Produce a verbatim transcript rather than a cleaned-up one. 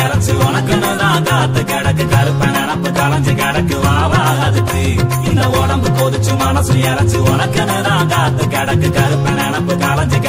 இறச்சு உனக்குன்னுதான் காத்து கிடக்கு கருப்ப நினப்பு களைஞ்சு கிடக்கு வாவா அதுக்கு இந்த உடம்பு கொதிச்சு மனசு இறச்சு உனக்குன்னுதான் காத்து கிடக்கு கருப்ப நினப்பு களைஞ்சு